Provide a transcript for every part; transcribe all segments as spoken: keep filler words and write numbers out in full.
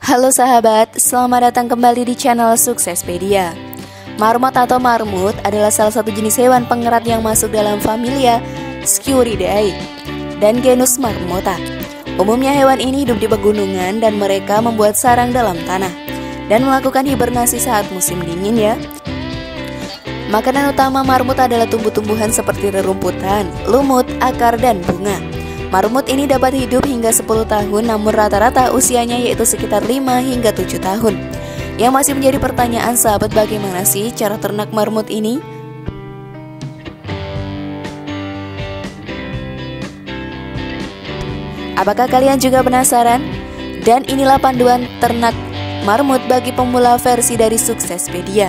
Halo sahabat, selamat datang kembali di channel Suksespedia. Marmot atau marmut adalah salah satu jenis hewan pengerat yang masuk dalam familia Sciuridae dan genus Marmota. Umumnya hewan ini hidup di pegunungan dan mereka membuat sarang dalam tanah dan melakukan hibernasi saat musim dingin ya. Makanan utama marmut adalah tumbuh-tumbuhan seperti rerumputan, lumut, akar, dan bunga. Marmut ini dapat hidup hingga sepuluh tahun, namun rata-rata usianya yaitu sekitar lima hingga tujuh tahun. Yang masih menjadi pertanyaan sahabat, bagaimana sih cara ternak marmut ini? Apakah kalian juga penasaran? Dan inilah panduan ternak marmut bagi pemula versi dari Suksespedia.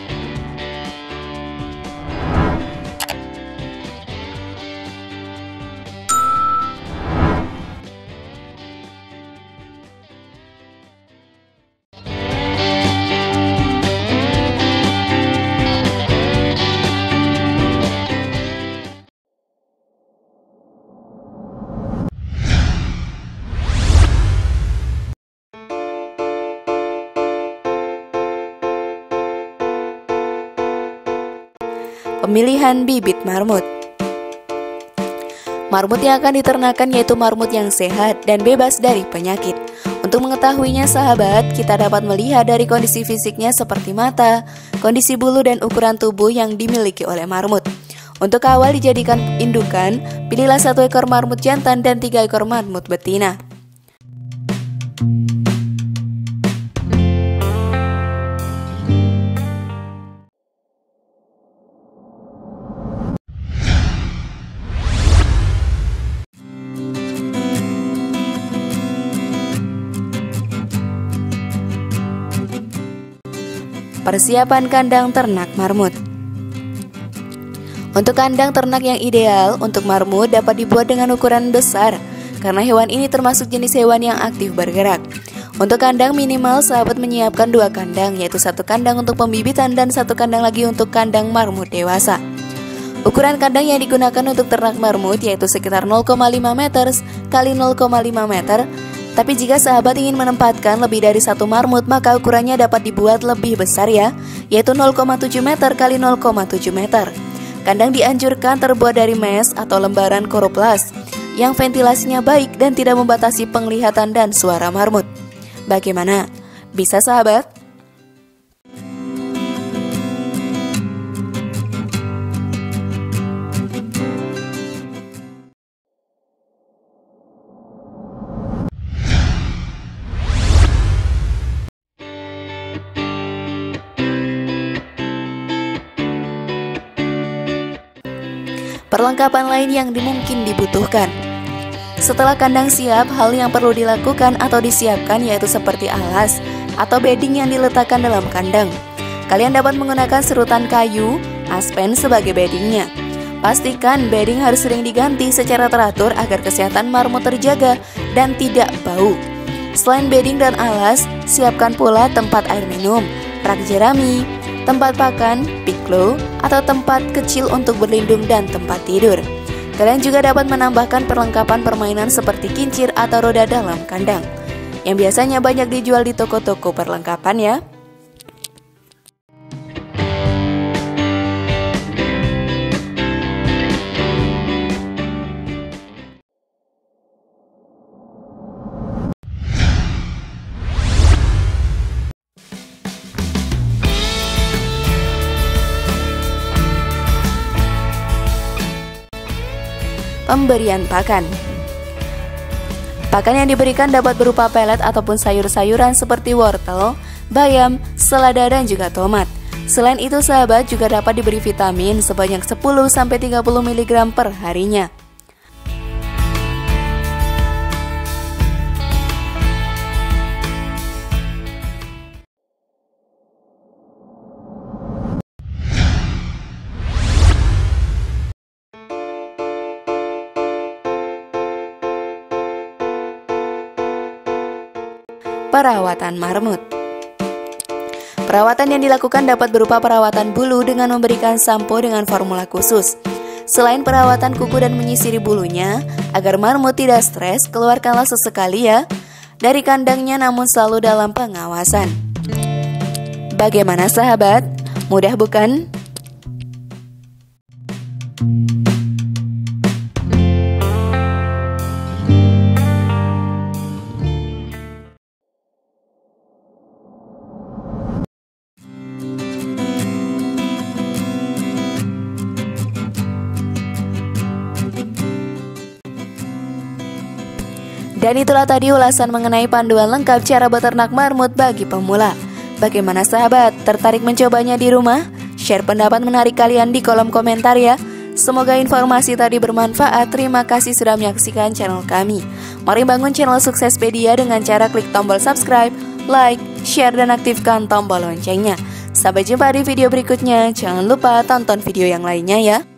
Pemilihan bibit marmut. Marmut yang akan diternakan yaitu marmut yang sehat dan bebas dari penyakit. Untuk mengetahuinya sahabat, kita dapat melihat dari kondisi fisiknya seperti mata, kondisi bulu dan ukuran tubuh yang dimiliki oleh marmut. Untuk awal dijadikan indukan, pilihlah satu ekor marmut jantan dan tiga ekor marmut betina. Persiapan kandang ternak marmut. Untuk kandang ternak yang ideal untuk marmut dapat dibuat dengan ukuran besar, karena hewan ini termasuk jenis hewan yang aktif bergerak. Untuk kandang minimal sahabat menyiapkan dua kandang, yaitu satu kandang untuk pembibitan dan satu kandang lagi untuk kandang marmut dewasa. Ukuran kandang yang digunakan untuk ternak marmut yaitu sekitar nol koma lima meter kali nol koma lima meter. Tapi jika sahabat ingin menempatkan lebih dari satu marmut, maka ukurannya dapat dibuat lebih besar ya, yaitu nol koma tujuh meter kali nol koma tujuh meter. Kandang dianjurkan terbuat dari mesh atau lembaran koroplast yang ventilasinya baik dan tidak membatasi penglihatan dan suara marmut. Bagaimana? Bisa sahabat? Perlengkapan lain yang mungkin dibutuhkan. Setelah kandang siap, hal yang perlu dilakukan atau disiapkan yaitu seperti alas atau bedding yang diletakkan dalam kandang. Kalian dapat menggunakan serutan kayu, aspen sebagai beddingnya. Pastikan bedding harus sering diganti secara teratur agar kesehatan marmut terjaga dan tidak bau. Selain bedding dan alas, siapkan pula tempat air minum, rak jerami, tempat pakan, piklo, atau tempat kecil untuk berlindung dan tempat tidur. Kalian juga dapat menambahkan perlengkapan permainan seperti kincir atau roda dalam kandang, yang biasanya banyak dijual di toko-toko perlengkapan ya. Pemberian pakan. Pakan yang diberikan dapat berupa pelet ataupun sayur-sayuran seperti wortel, bayam, selada, dan juga tomat. Selain itu sahabat juga dapat diberi vitamin sebanyak sepuluh sampai tiga puluh miligram per harinya. Perawatan marmut. Perawatan yang dilakukan dapat berupa perawatan bulu dengan memberikan sampo dengan formula khusus. Selain perawatan kuku dan menyisiri bulunya, agar marmut tidak stres, keluarkanlah sesekali ya dari kandangnya namun selalu dalam pengawasan. Bagaimana sahabat? Mudah bukan? Dan itulah tadi ulasan mengenai panduan lengkap cara beternak marmut bagi pemula. Bagaimana sahabat, tertarik mencobanya di rumah? Share pendapat menarik kalian di kolom komentar ya. Semoga informasi tadi bermanfaat. Terima kasih sudah menyaksikan channel kami. Mari bangun channel Suksespedia dengan cara klik tombol subscribe, like, share, dan aktifkan tombol loncengnya. Sampai jumpa di video berikutnya. Jangan lupa tonton video yang lainnya ya.